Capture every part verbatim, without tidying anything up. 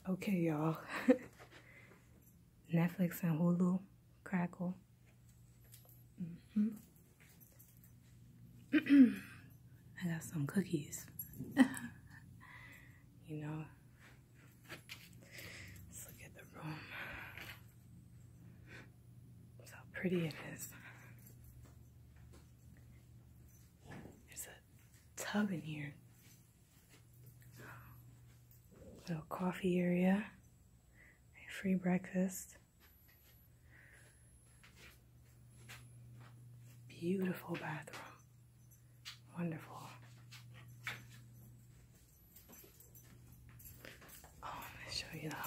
Okay, y'all. Netflix and Hulu, Crackle. Mm-hmm. I got some cookies. You know. Let's look at the room. That's how pretty it is. There's a tub in here. Little coffee area. Free breakfast. Beautiful bathroom. Wonderful. Oh, let's show you the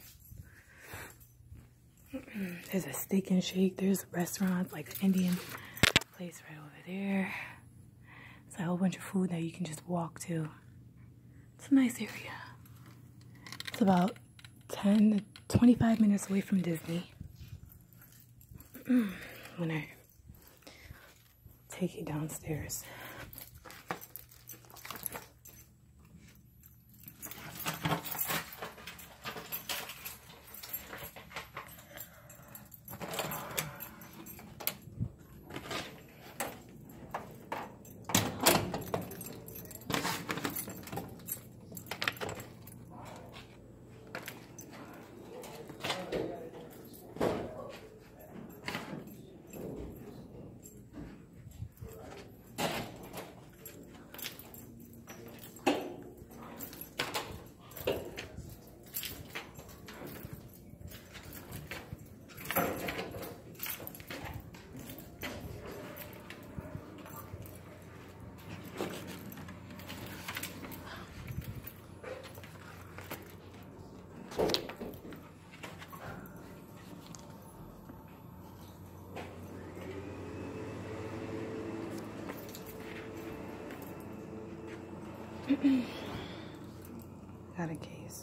outside. There's a steak and shake. There's restaurants like an Indian place right over there. It's a whole bunch of food that you can just walk to. It's a nice area. It's about ten to twenty-five minutes away from Disney. When I take you downstairs. Got a case.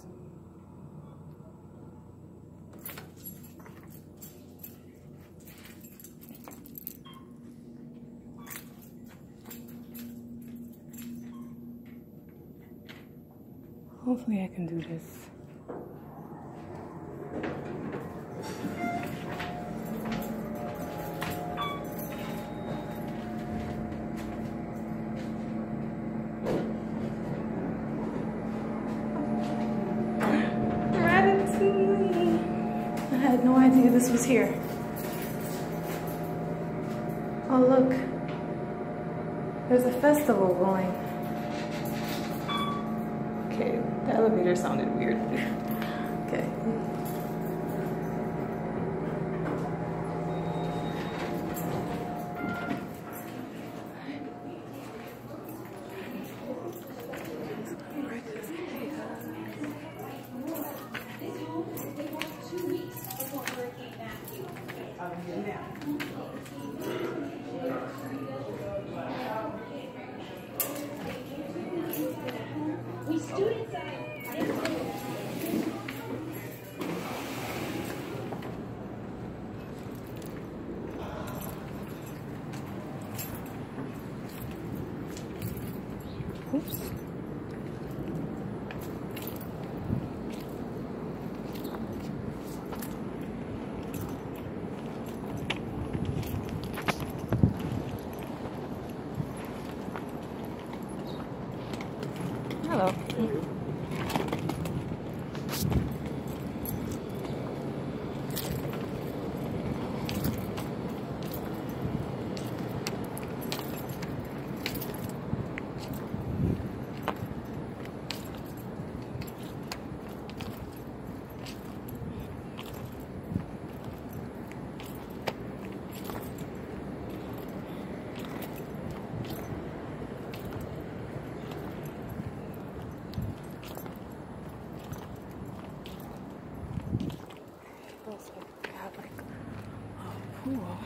Hopefully I can do this. I had no idea this was here. Oh look, there's a festival going. Okay, the elevator sounded weird. Okay. Oops. Hello. Cool.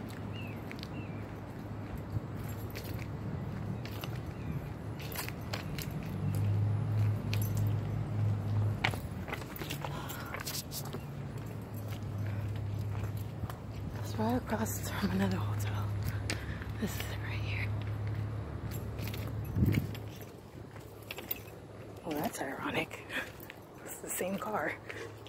It's right across from another hotel. This is it right here. Oh, that's ironic. It's the same car.